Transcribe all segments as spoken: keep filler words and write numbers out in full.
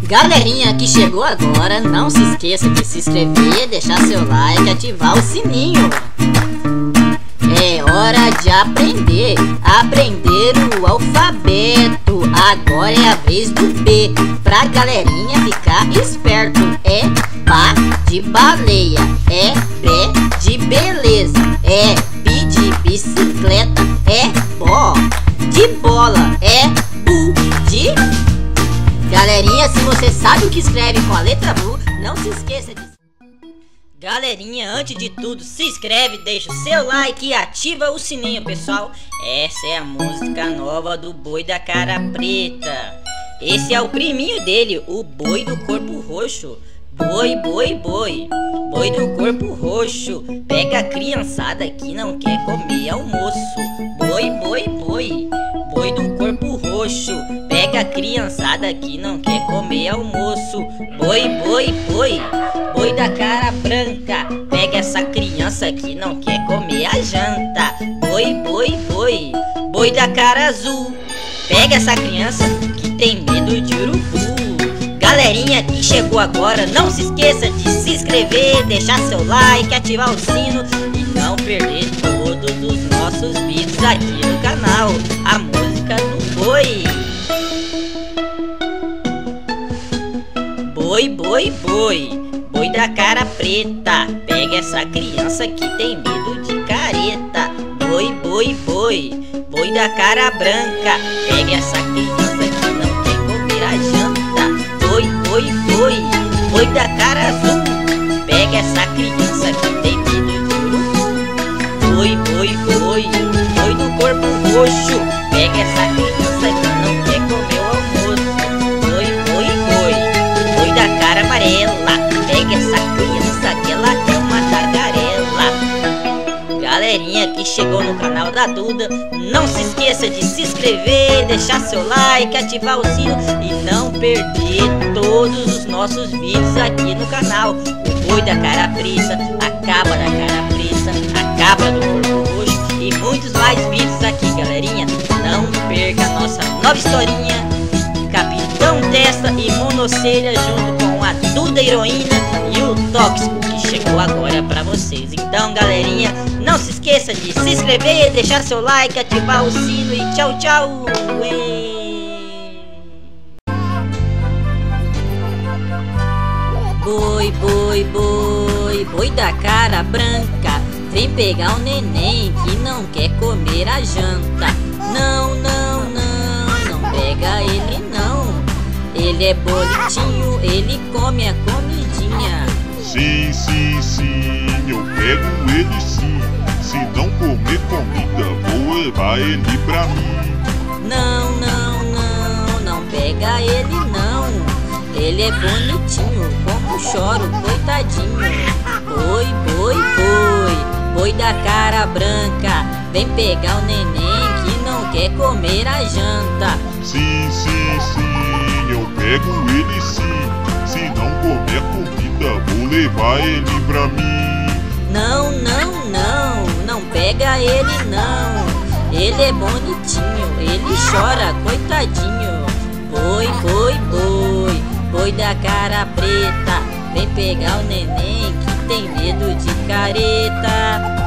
Galerinha que chegou agora, não se esqueça de se inscrever, deixar seu like, ativar o sininho. É hora de aprender, aprender o alfabeto. Agora é a vez do B, pra galerinha ficar esperto. É Ba de baleia, é Bé de beleza, é Bi de bicicleta, é Bó de bola, é Bu de... Galerinha, se você sabe o que escreve com a letra Bu, não se esqueça de... Galerinha, antes de tudo, se inscreve, deixa o seu like e ativa o sininho, pessoal. Essa é a música nova do Boi da Cara Preta. Esse é o priminho dele, o Boi do Corpo Roxo. Boi, boi, boi, boi do corpo roxo, pega a criançada que não quer comer almoço. Boi, boi, boi, boi do corpo roxo, pega a criançada que não quer comer almoço. Boi, boi, boi, boi da cara branca, pega essa criança que não quer comer a janta. Boi, boi, boi, boi da cara azul, pega essa criança que tem medo de urubu. Galerinha que chegou agora, não se esqueça de se inscrever, deixar seu like, ativar o sino e não perder todos os nossos vídeos aqui no canal. A música do boi. Boi, boi, boi, boi da cara preta, pega essa criança que tem medo de careta. Boi, boi, boi, boi da cara branca, pega essa criança que não quer comer a janta. Boi, boi, boi, boi da cara azul, pega essa criança que tem medo de urubu. Boi, boi, boi, boi do corpo roxo, pega essa criança que não quer comer o almoço. Boi, boi, boi, boi da cara amarela, pega essa criança que ela é uma tagarela. Galerinha que chegou no canal da Duda, não se esqueça de se inscrever, deixar seu like, ativar o sino e não perder todos os nossos vídeos aqui no canal. O Boi da Cara Preta, a Cabra da Cara Preta, a Cabra do Corpo Roxo e muitos mais vídeos aqui, galerinha. Não perca a nossa nova historinha, Capitão Testa e Monocelha junto com a Duda Heroína e o Tóxico que chegou agora pra vocês. Então, galerinha, não se esqueça de se inscrever, deixar seu like, ativar o sino e tchau, tchau! Uê. Boi, boi, boi, boi da cara branca, vem pegar o neném que não quer comer a janta. Não, não, não, não pega ele não, ele é bonitinho, ele come a comidinha. Sim, sim, sim, eu pego ele sim. Se não comer comida, vou levar ele pra mim. Não, não, não, não pega ele não, ele é bonitinho, como choro, coitadinho. Boi, boi, boi, boi da cara branca, vem pegar o neném que não quer comer a janta. Sim, sim, sim, eu pego ele sim. Se não comer comida, vou levar ele pra mim. Não, não, não, não pega ele não, ele é bonitinho, ele chora, coitadinho. Boi, boi, boi, boi da cara preta, vem pegar o neném que tem medo de careta.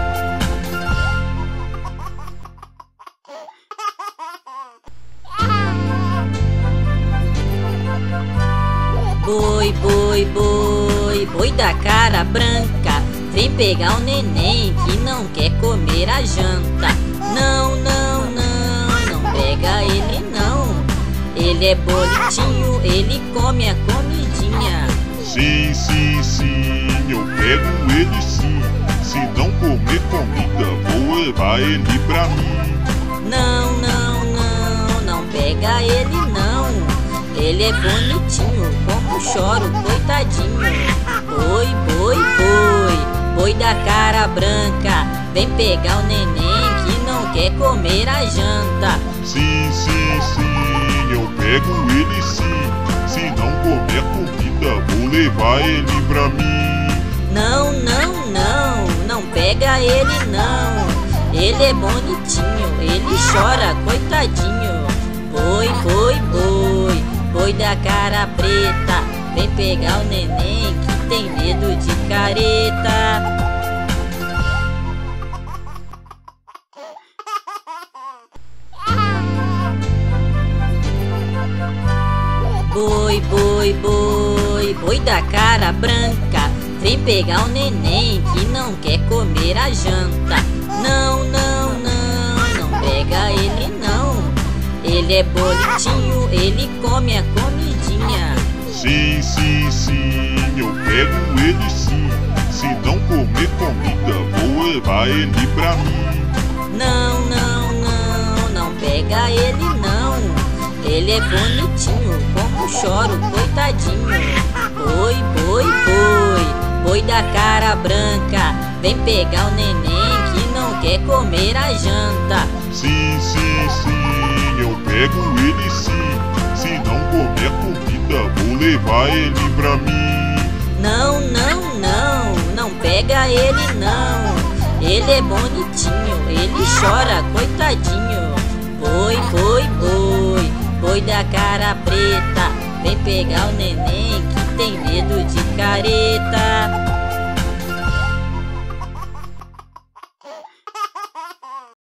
Boi, boi, boi, boi da cara branca, vem pegar o neném que não quer comer a janta. Não, não, não, não pega ele não, ele é bonitinho, ele come a comidinha. Sim, sim, sim, eu pego ele sim. Se não comer comida, vou levar ele pra mim. Não, não, não, não pega ele não, ele é bonitinho, como choro, coitadinho. Boi, boi, boi, boi da cara branca, vem pegar o neném que não quer comer a janta. Sim, sim, sim, eu pego ele sim. Se não comer comida, vou levar ele pra mim. Não, não, não, não pega ele não, ele é bonitinho, ele chora, coitadinho. Boi, boi, boi, boi boi da cara preta, vem pegar o neném que tem medo de careta. Boi, boi, boi, boi da cara branca, vem pegar o neném que não quer comer a janta. Não, não, não, não pega ele não. Ele é bonitinho, ele come a comidinha. Sim, sim, sim, eu pego ele sim. Se não comer comida, vou levar ele pra mim. Não, não, não, não pega ele não. Ele é bonitinho, como choro, coitadinho. Boi, boi, boi, boi da cara branca, vem pegar o neném que não quer comer a janta. Sim, sim, sim, eu pego ele sim. Se não comer comida, vou levar ele pra mim. Não, não, não, não pega ele não. Ele é bonitinho, ele chora, coitadinho. Boi, boi, boi, boi da cara preta, vem pegar o neném que tem medo de careta.